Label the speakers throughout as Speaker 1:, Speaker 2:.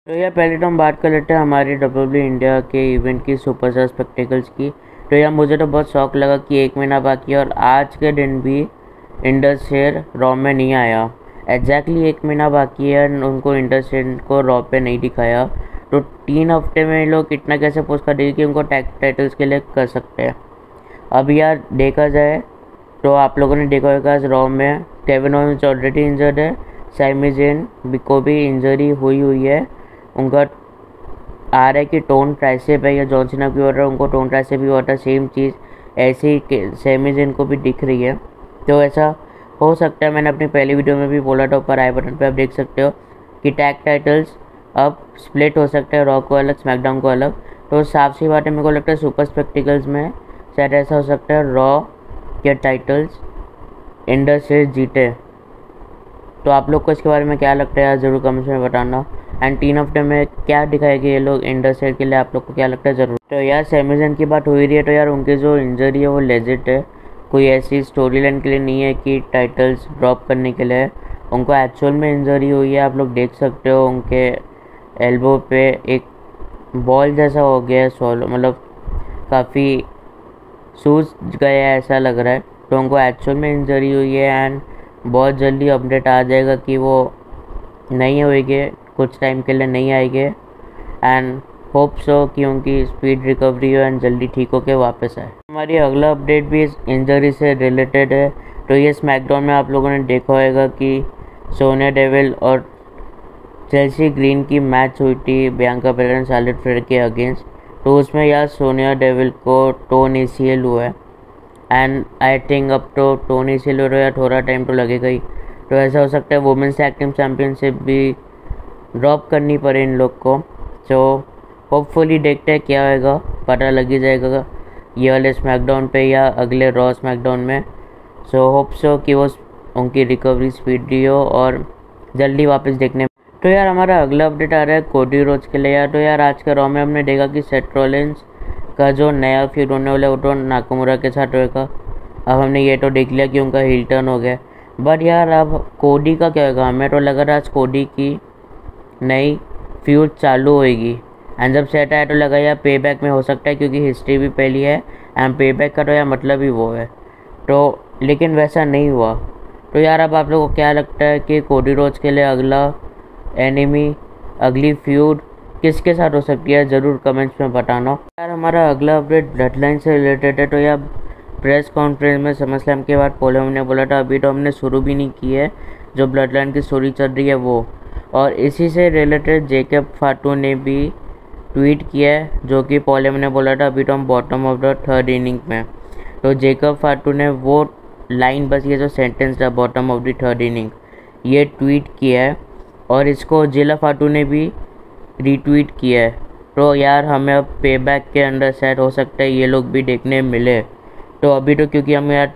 Speaker 1: तो यार पहले तो हम बात कर लेते हैं हमारी डब्ल्यूडब्ल्यू इंडिया के इवेंट की सुपरस्टार स्पेक्टिकल्स की। तो यार मुझे तो बहुत शौक लगा कि 1 महीना बाकी है और आज के दिन भी इंडस शेयर रॉ में नहीं आया। एग्जैक्टली 1 महीना बाकी है, उनको इंडस शेयर को रॉ पे नहीं दिखाया। तो 3 हफ्ते में ये लोग इतना कैसे पोस्ट कर देंगे कि उनको टैग टाइटल्स के लिए कर सकते हैं। अब यार देखा जाए तो आप लोगों ने देखा होगा रॉ में केविन ओवेंस ऑलरेडी इंजर्ड है, सैमी ज़ेन को भी इंजरी हुई है। उनका आ रहा है कि टोन ट्राइसेप है या जॉन सीना भी हो रहा है, उनको टोन ट्राइसेप भी होता है, सेम चीज़ ऐसे ही सैमी ज़ेन को भी दिख रही है। तो ऐसा हो सकता है, मैंने अपनी पहली वीडियो में भी बोला था, ऊपर आई बटन पे आप देख सकते हो कि टैग टाइटल्स अब स्प्लिट हो सकते हैं, रॉ को अलग स्मैकडाउन को अलग। तो साफ सी बात है, मेरे को लगता है सुपर स्पेक्टिकल्स में शायद ऐसा हो सकता है रॉ के टाइटल्स इंडस से जीते। तो आप लोग को इसके बारे में क्या लगता है यार, ज़रूर कमेंट्स में बताना। एंड 3 हफ्ते में क्या दिखाएगी ये लोग इंडस शेयर के लिए, आप लोग को क्या लगता है ज़रूर। तो यार सैमी ज़ेन की बात हो ही रही है, तो यार उनकी जो इंजरी है वो लेजिट है, कोई ऐसी स्टोरी लाइन के लिए नहीं है कि टाइटल्स ड्रॉप करने के लिए। उनको एक्चुअल में इंजरी हुई है, आप लोग देख सकते हो उनके एल्बो पे एक बॉल जैसा हो गया है, सॉलो मतलब काफ़ी सूज गया है ऐसा लग रहा है। तो उनको एक्चुअल में इंजरी हुई है एंड बहुत जल्दी अपडेट आ जाएगा कि वो नहीं होएगी, कुछ टाइम के लिए नहीं आएंगे। एंड होप सो कि उनकी स्पीड रिकवरी हो एंड जल्दी ठीक होकर वापस आए। हमारी अगला अपडेट भी इस इंजरी से रिलेटेड है। तो ये स्मैकडाउन में आप लोगों ने देखा होगा कि सोनिया डेविल और चेल्सी ग्रीन की मैच हुई थी Bianca Belair and Charlotte Flair के अगेंस्ट। तो उसमें यार सोनिया डेविल को टोन ACL हुआ है एंड आई थिंक अब तो टोन ACL हो रहा है, थोड़ा टाइम तो लगेगा ही। तो ऐसा हो सकता है वुमेंस टैग टीम चैम्पियनशिप भी ड्रॉप करनी पड़े इन लोग को। सो होपफुली देखते हैं क्या होएगा, पता लग ही जाएगा ये वाले स्मैकडाउन पे या अगले रॉ स्मैकडाउन में। सो होप सो कि वो उनकी रिकवरी स्पीडी हो और जल्दी वापस देखने। तो यार हमारा अगला अपडेट आ रहा है कोडी रोड्स के लिए यार। तो यार आज के रॉ में हमने देखा कि सेथ रॉलिंस का जो नया फ्यूड होने वाला है वो तो नाकामुरा के साथ होएगा। अब हमने ये तो देख लिया कि उनका हील टर्न हो गया, बट यार अब कोडी का क्या होगा। हमें तो लगा था आज कोडी की नई फ्यूड चालू होएगी एंड जब सेट आया तो लगा यार पे बैक में हो सकता है, क्योंकि हिस्ट्री भी पहली है एंड पे बैक का तो यार मतलब ही वो है। तो लेकिन वैसा नहीं हुआ। तो यार अब आप लोगों को क्या लगता है कि कोडी रोड्स के लिए अगला एनिमी, अगली फ्यूड किसके साथ हो सकती है, ज़रूर कमेंट्स में बताना। यार हमारा अगला अपडेट ब्लड लाइन से रिलेटेड है। तो यार प्रेस कॉन्फ्रेंस में समरस्लैम के बाद पोलो ने बोला था अभी तो हमने शुरू भी नहीं की है, जो ब्लड लाइन की स्टोरी चल रही है वो। और इसी से रिलेटेड जेकब फाटू ने भी ट्वीट किया है, जो कि पोलो ने बोला था अभी तो हम bottom of the 3rd inning में। तो जेकब फाटू ने वो लाइन, बस ये जो सेंटेंस था bottom of the 3rd inning, ये ट्वीट किया है और इसको जिला फाटू ने भी रीट्वीट किया है। तो यार हमें अब पे बैक के अंदर सेट हो सकता है ये लोग भी देखने मिले। तो अभी तो क्योंकि हम यार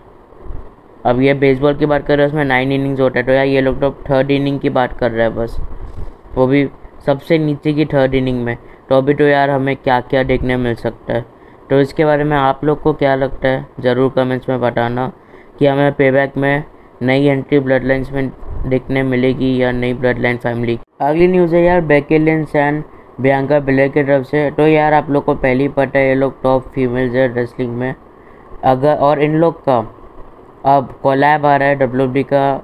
Speaker 1: अब ये बेसबॉल की बात कर रहे हैं, उसमें 9 इनिंग्स होता है। तो यार ये लोग तो 3rd इनिंग की बात कर रहे हैं बस, वो भी सबसे नीचे की 3rd इनिंग में। तो अभी तो यार हमें क्या क्या देखने मिल सकता है। तो इसके बारे में आप लोग को क्या लगता है, ज़रूर कमेंट्स में बताना कि हमें पे बैक में नई एंट्री ब्लड लाइन्स में देखने मिलेगी या नई ब्लड लाइन फैमिली। अगली न्यूज़ है यार Becky Lynch and Bianca Belair की तरफ से। तो यार आप लोग को पहले ही पता है ये लोग टॉप फीमेल्स है रेसलिंग में अगर, और इन लोग का अब कोलैब आ रहा है WWE का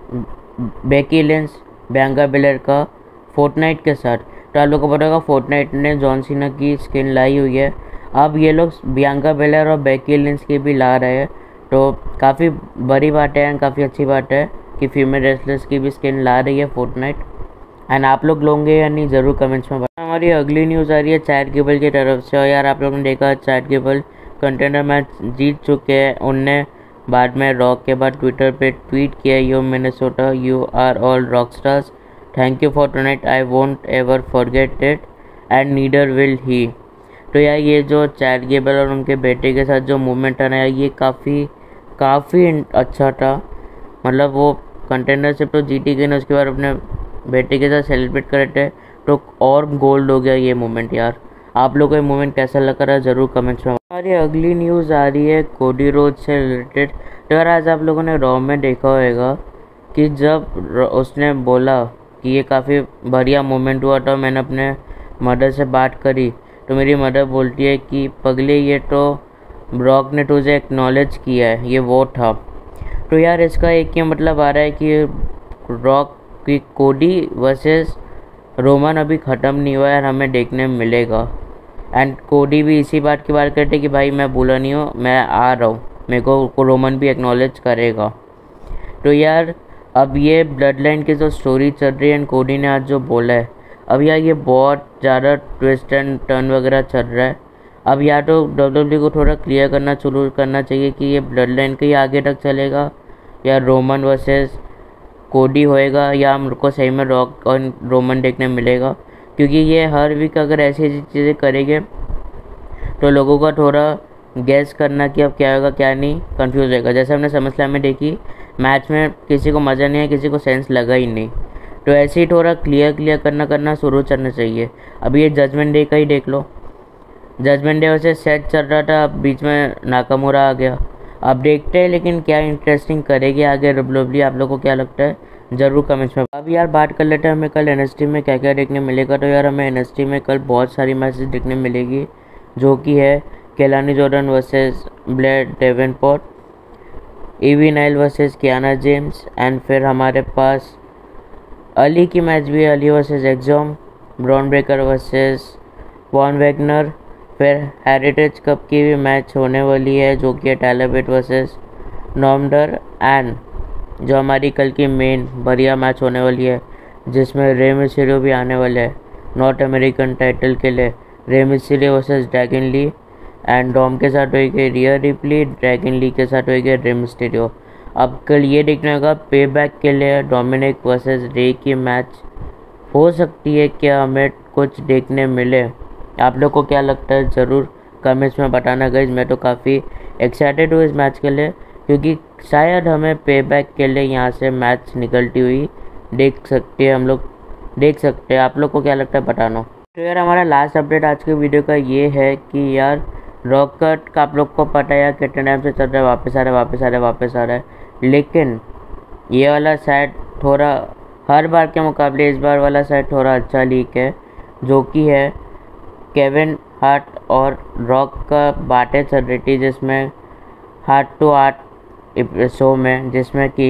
Speaker 1: बेकी लिंच बियांका बेलर का फोर्टनाइट के साथ। तो आप लोग को पता होगा फोर्टनाइट ने जॉन सीना की स्किन लाई हुई है, अब ये लोग बियांका बेलर और बेकी लिंच की भी ला रहे हैं। तो काफ़ी बड़ी बात है एंड काफ़ी अच्छी बात है कि फीमेल रेसलर्स की भी स्किन ला रही है फोर्टनाइट। एंड आप लोग लोगे या नहीं, ज़रूर कमेंट्स में बताना। हमारी अगली न्यूज़ आ रही है चैट गेबल की तरफ से। और यार आप लोगों ने देखा चैट गेबल कंटेंडर मैच जीत चुके हैं। उनने बाद में रॉक के बाद ट्विटर पे ट्वीट किया, you Minnesota you are all rock stars, thank you for tonight, I won't ever forget it and neither will he. तो यार ये जो चैट गेबल और उनके बेटे के साथ जो मूवमेंट था ना, ये काफ़ी अच्छा था। मतलब वो कंटेंडरशिप तो जीती गई ना, उसके बाद अपने बेटे के साथ सेलिब्रेट कर रहे थे, तो और गोल्ड हो गया ये मोमेंट। यार आप लोगों को ये मोमेंट कैसा लग रहा है, ज़रूर कमेंट्स में। हमारी अगली न्यूज़ आ रही है कोडी रोड्स से रिलेटेड। तो यार आज आप लोगों ने रॉ में देखा होगा कि जब उसने बोला कि ये काफ़ी बढ़िया मोमेंट हुआ था। मैंने अपने मदर से बात करी तो मेरी मदर बोलती है कि पगले ये तो रॉक ने तुझे एक्नॉलेज किया है, ये वो था। तो यार इसका एक ही मतलब आ रहा है कि रॉक की कोडी वर्सेस रोमन अभी ख़त्म नहीं हुआ है और हमें देखने में मिलेगा। एंड कोडी भी इसी बात की बात करते कि भाई मैं भूला नहीं हूँ, मैं आ रहा हूँ, मेरे को रोमन भी एक्नॉलेज करेगा। तो यार अब ये ब्लड लाइन की जो स्टोरी चल रही है एंड कोडी ने आज जो बोला है, अब यार ये बहुत ज़्यादा ट्विस्ट एंड टर्न वगैरह चल रहा है। अब या तो WWE को थोड़ा क्लियर करना शुरू करना चाहिए कि ये ब्लड लाइन के ही आगे तक चलेगा या रोमन वर्सेस कोडी होएगा, या हमको सही में रॉक और रोमन देखने मिलेगा। क्योंकि ये हर वीक अगर ऐसी ऐसी चीज़ें करेंगे तो लोगों का थोड़ा गैस करना कि अब क्या होगा क्या नहीं कंफ्यूज होएगा। जैसे हमने समझ में देखी, मैच में किसी को मज़ा नहीं है, किसी को सेंस लगा ही नहीं। तो ऐसे ही थोड़ा क्लियर करना शुरू करना चाहिए। अब ये जजमेंट डे का ही देख लो, जजमेंट डे वैसे सेट चल रहा था, अब बीच में नाकामुरा आ गया। अब देखते हैं लेकिन क्या इंटरेस्टिंग करेगी आगे WWE, आप लोगों को क्या लगता है ज़रूर कमेंट्स में। अब यार बात कर लेते हैं हमें कल NXT में क्या क्या देखने मिलेगा। तो यार हमें NXT में कल बहुत सारी मैचेस देखने मिलेगी, जो कि है Kelani Jordan versus Blair Davenport, Ivy Nile versus Kiana James, and फिर हमारे पास अली की मैच भी है, Ali versus Axiom, Bron Breakker versus Von Wagner. फिर हेरिटेज कप की भी मैच होने वाली है, जो कि है टाइलर बेट वर्सेस नॉर्मडर, एंड जो हमारी कल की मेन बढ़िया मैच होने वाली है जिसमें रे मिस्टीरियो भी आने वाले हैं नॉर्थ अमेरिकन टाइटल के लिए। Rey Mysterio versus Dragon Lee, and Dom के साथ होगी रिया रिप्ली, ड्रैगन ली के साथ होगी रे मिस्टीरियो। अब कल ये देखना होगा पे बैक के लिए डोमिनिक वर्सेस रे की मैच हो सकती है, क्या हमें कुछ देखने मिले। आप लोग को क्या लगता है ज़रूर कमेंट्स में बताना गाइस। मैं तो काफ़ी एक्साइटेड हूँ इस मैच के लिए, क्योंकि शायद हमें पे बैक के लिए यहाँ से मैच निकलती हुई देख सकते हैं, हम लोग देख सकते हैं। आप लोग को क्या लगता है बताना। तो यार हमारा लास्ट अपडेट आज के वीडियो का ये है कि यार रॉक कट का आप लोग को पता है यार कितने टाइम से चल रहा है, वापस आ रहा है। लेकिन ये वाला साइड थोड़ा हर बार के मुकाबले इस बार वाला साइड थोड़ा अच्छा लीक है, जो कि है केविन हार्ट और रॉक का बातें चल रही थी, जिसमें हार्ट टू हार्ट शो में, जिसमें कि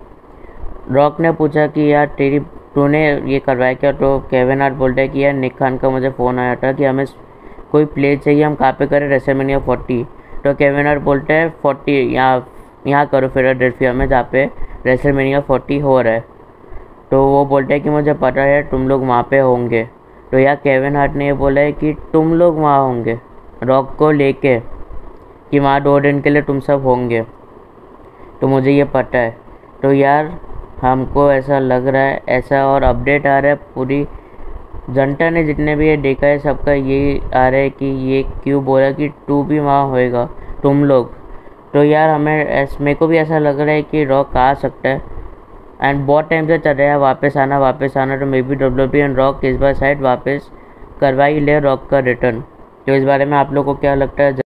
Speaker 1: रॉक ने पूछा कि यार तूने ये करवाया क्या। तो केविन हार्ट बोलता है कि यार निक खान का मुझे फ़ोन आया था कि हमें कोई प्ले चाहिए, हम कहाँ पे करें, रेसलमेनिया 40। तो केविन हार्ट बोलते हैं 40 यहाँ करो फिलाडेल्फिया में, जहाँ पे रेसलमेनिया 40 हो रहा है। तो वो बोलते हैं कि मुझे पता है तुम लोग वहाँ पे होंगे। तो यार केविन हार्ट ने ये बोला है कि तुम लोग वहाँ होंगे रॉक को लेके, कि वहाँ 2 दिन के लिए तुम सब होंगे, तो मुझे ये पता है। तो यार हमको ऐसा लग रहा है, ऐसा और अपडेट आ रहा है, पूरी जनता ने जितने भी ये देखा है सबका यही आ रहा है कि ये क्यों बोला कि तू भी वहाँ होएगा, तुम लोग। तो यार मेरे को भी ऐसा लग रहा है कि रॉक आ सकता है, एंड बहुत टाइम से चल रहा है वापस आना। तो maybe WWE and Rock इस बार शायद वापस करवा ही ले रॉक का रिटर्न। तो इस बारे में आप लोग को क्या लगता है।